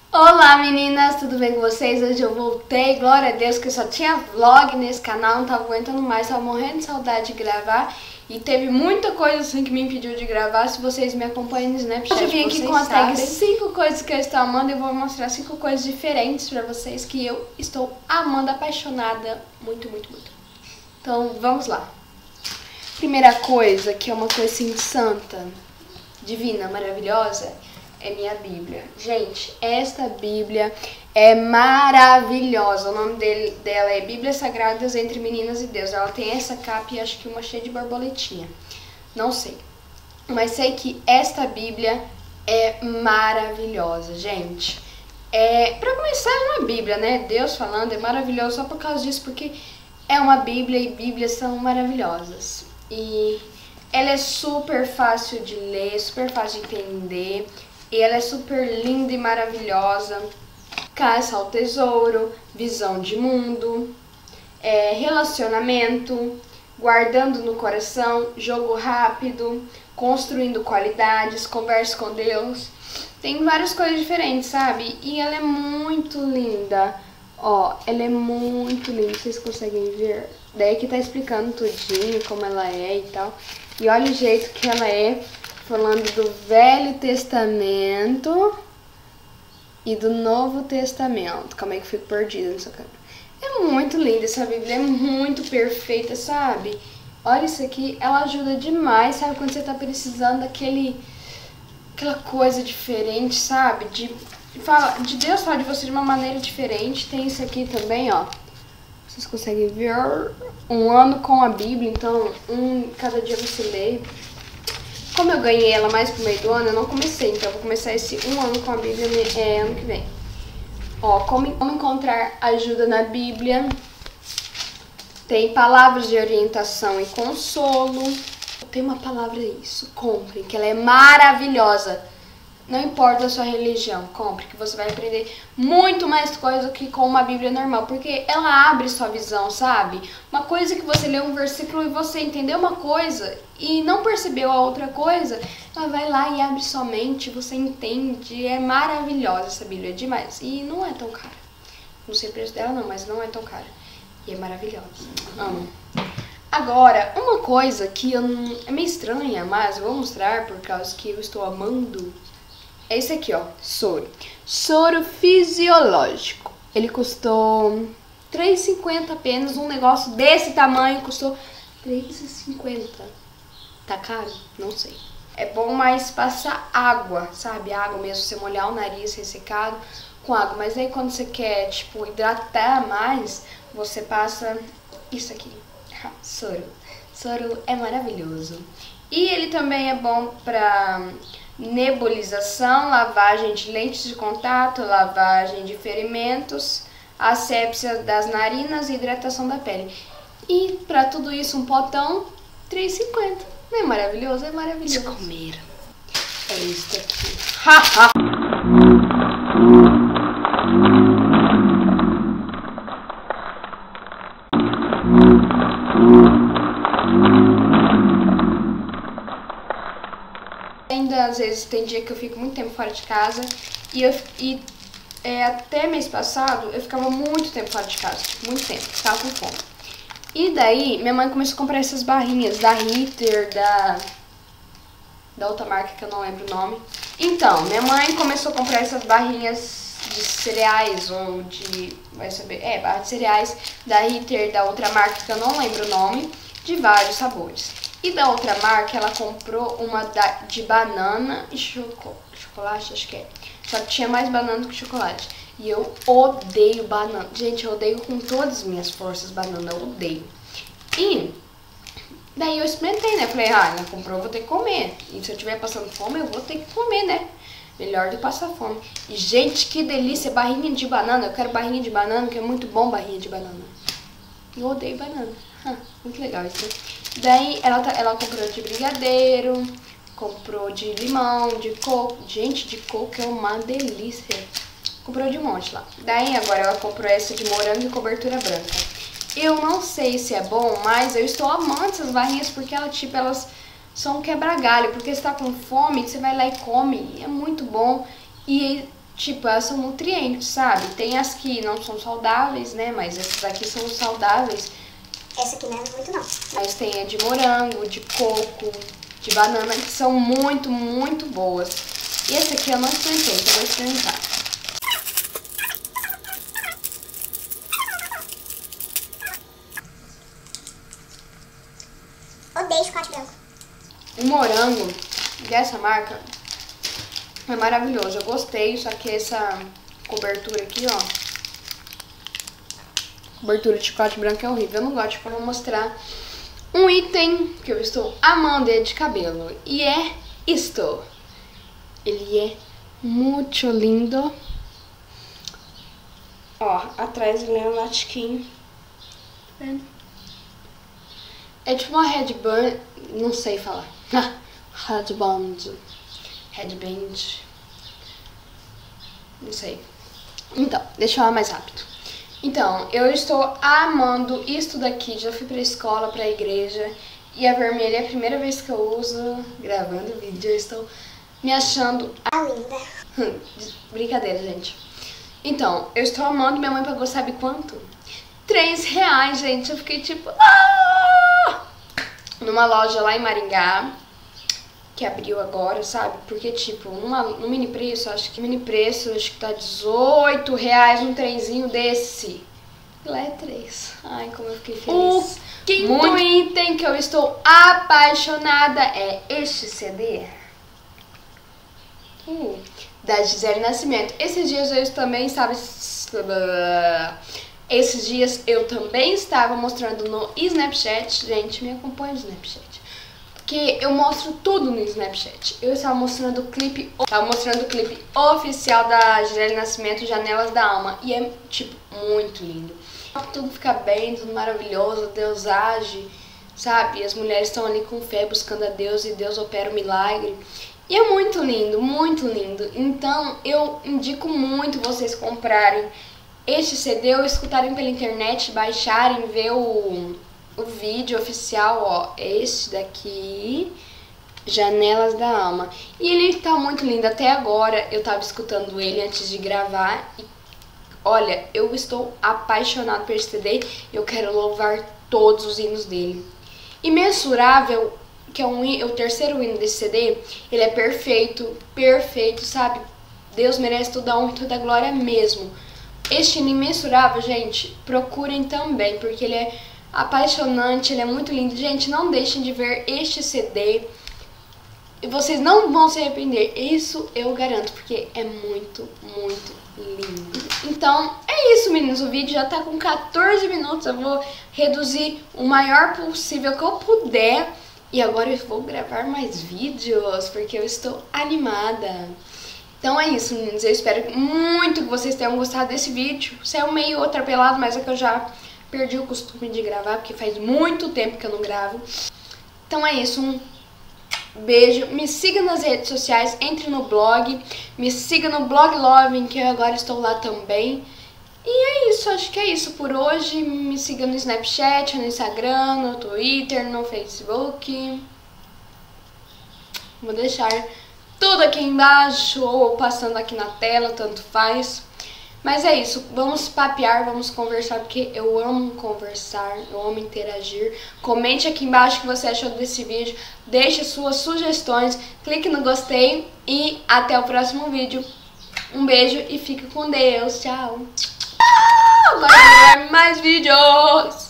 Olá meninas, tudo bem com vocês? Hoje eu voltei, glória a Deus, que eu só tinha vlog nesse canal, não tava aguentando mais, tava morrendo de saudade de gravar. E teve muita coisa assim que me impediu de gravar. Se vocês me acompanham no Snapchat, eu vim aqui com a tag 5 coisas que eu estou amando. Eu vou mostrar 5 coisas diferentes pra vocês que eu estou amando, apaixonada, muito. Então vamos lá. Primeira coisa, que é uma coisa assim santa, divina, maravilhosa, é minha Bíblia. Gente, esta Bíblia é maravilhosa. O nome dela é Bíblia Sagradas entre Meninas e Deus. Ela tem essa capa e acho que uma cheia de borboletinha. Não sei. Mas sei que esta Bíblia é maravilhosa, gente. Pra começar, é uma Bíblia, né? Deus falando é maravilhoso só por causa disso, porque é uma Bíblia e Bíblias são maravilhosas. E ela é super fácil de ler, super fácil de entender. E ela é super linda e maravilhosa. Caça ao tesouro, visão de mundo, relacionamento, guardando no coração, jogo rápido, construindo qualidades, conversa com Deus. Tem várias coisas diferentes, sabe? E ela é muito linda. Ó, ela é muito linda, vocês conseguem ver? Daí que tá explicando tudinho, como ela é e tal. E olha o jeito que ela é, falando do Velho Testamento e do Novo Testamento. Calma aí que eu fico perdida nessa câmera. É muito linda essa Bíblia, é muito perfeita, sabe? Olha isso aqui, ela ajuda demais, sabe? Quando você tá precisando aquela coisa diferente, sabe? De Deus falar de você de uma maneira diferente. Tem isso aqui também, ó. Vocês conseguem ver? Um ano com a Bíblia, então cada dia você lê. Como eu ganhei ela mais pro meio do ano, eu não comecei, então eu vou começar esse um ano com a Bíblia ano que vem. Ó, como encontrar ajuda na Bíblia. Tem palavras de orientação e consolo. Tem uma palavra isso, compre, que ela é maravilhosa. Não importa a sua religião, compre, que você vai aprender muito mais coisa que com uma Bíblia normal, porque ela abre sua visão, sabe? Uma coisa que você lê um versículo e você entendeu uma coisa e não percebeu a outra coisa, ela vai lá e abre sua mente, você entende. É maravilhosa essa Bíblia, é demais. E não é tão cara. Não sei o preço dela não, mas não é tão cara. E é maravilhosa. Amo. Agora, uma coisa que é meio estranha, mas eu vou mostrar por causa que eu estou amando. É esse aqui, ó, soro. Soro fisiológico. Ele custou R$3,50 apenas. Um negócio desse tamanho custou R$3,50. Tá caro? Não sei. É bom, mas passa água, sabe? Água mesmo, você molhar o nariz ressecado com água. Mas aí quando você quer, tipo, hidratar mais, você passa isso aqui. Soro. Soro é maravilhoso. E ele também é bom pra nebulização, lavagem de lentes de contato, lavagem de ferimentos, asepsia das narinas e hidratação da pele. E para tudo isso um potão, R$3,50. Não é maravilhoso? É maravilhoso. Vamos comer. É isso aqui. Haha! Ainda às vezes tem dia que eu fico muito tempo fora de casa até mês passado eu ficava muito tempo fora de casa, muito tempo, ficava com fome. E daí minha mãe começou a comprar essas barrinhas da Ritter, da outra marca que eu não lembro o nome. Então, minha mãe começou a comprar essas barrinhas de cereais ou barra de cereais da Ritter, da outra marca que eu não lembro o nome, de vários sabores. E da outra marca, ela comprou uma de banana e chocolate, acho que é. Só que tinha mais banana do que chocolate. E eu odeio banana. Gente, eu odeio com todas as minhas forças banana, eu odeio. E daí eu experimentei, né? Falei, ela comprou, eu vou ter que comer. E se eu estiver passando fome, eu vou ter que comer, né? Melhor do que passar fome. E, gente, que delícia, barrinha de banana. Eu quero barrinha de banana, porque é muito bom barrinha de banana. Eu odeio banana. Muito legal isso. Daí ela comprou de brigadeiro, comprou de limão, de coco. Gente, de coco é uma delícia. Comprou de um monte lá. Daí agora ela comprou essa de morango e cobertura branca. Eu não sei se é bom, mas eu estou amando essas barrinhas porque elas são um quebra-galho. Porque você tá com fome, você vai lá e come. É muito bom. E tipo, elas são nutrientes, sabe? Tem as que não são saudáveis, né? Mas essas aqui são saudáveis. Essa aqui não é muito não. Mas tem a de morango, de coco, de banana, que são muito, muito boas. E essa aqui eu não experimentei, então eu vou experimentar. Odeio chocolate branco. O morango dessa marca é maravilhoso. Eu gostei, só que essa cobertura aqui, ó. Cobertura de chocolate branco é horrível. Eu não gosto. Eu vou mostrar um item que eu estou amando de cabelo. E é isto. Ele é muito lindo. Ó, atrás ele é um latiquinho. Tá vendo? É tipo uma headband, não sei falar. Headband. Headband. Não sei. Então, deixa eu falar mais rápido. Então, eu estou amando isto daqui. Já fui pra escola, pra igreja. E a vermelha é a primeira vez que eu uso gravando vídeo. Eu estou me achando linda. Brincadeira, gente. Então, eu estou amando. Minha mãe pagou, sabe quanto? R$3, gente. Eu fiquei tipo... Ah! Numa loja lá em Maringá, que abriu agora, sabe? Porque, tipo, no mini preço, acho que tá R$18 um trenzinho desse. Lá é 3. Ai, como eu fiquei feliz. O quinto item que eu estou apaixonada é este CD. Da Gisele Nascimento. Esses dias eu também estava mostrando no Snapchat. Gente, me acompanha no Snapchat. Porque eu mostro tudo no Snapchat. Eu estava mostrando o clipe oficial da Gisele Nascimento, Janelas da Alma. E é, tipo, muito lindo. Tudo fica bem, tudo maravilhoso, Deus age, sabe? As mulheres estão ali com fé, buscando a Deus e Deus opera o milagre. E é muito lindo, muito lindo. Então, eu indico muito vocês comprarem este CD ou escutarem pela internet, baixarem, ver o vídeo oficial, ó, este daqui, Janelas da Alma. E ele tá muito lindo, até agora eu tava escutando ele antes de gravar e olha, eu estou apaixonada por esse CD, eu quero louvar todos os hinos dele. Imensurável, que é o terceiro hino desse CD, ele é perfeito, perfeito, sabe? Deus merece toda a honra e toda a glória mesmo. Este hino Imensurável, gente, procurem também, porque ele é apaixonante, ele é muito lindo. Gente, não deixem de ver este CD e vocês não vão se arrepender, isso eu garanto, porque é muito, muito lindo. Então, é isso, meninos, o vídeo já tá com 14 minutos, eu vou reduzir o maior possível que eu puder. E agora eu vou gravar mais vídeos, porque eu estou animada. Então é isso, meninos. Eu espero muito que vocês tenham gostado desse vídeo. Saiu meio atropelado, mas é que eu já perdi o costume de gravar, porque faz muito tempo que eu não gravo. Então é isso, um beijo. Me siga nas redes sociais, entre no blog. Me siga no Blog Loving, que eu agora estou lá também. E é isso, acho que é isso por hoje. Me siga no Snapchat, no Instagram, no Twitter, no Facebook. Vou deixar tudo aqui embaixo ou passando aqui na tela, tanto faz. Mas é isso, vamos papear, vamos conversar, porque eu amo conversar, eu amo interagir. Comente aqui embaixo o que você achou desse vídeo, deixe suas sugestões, clique no gostei e até o próximo vídeo. Um beijo e fique com Deus, tchau! Agora vai mais vídeos!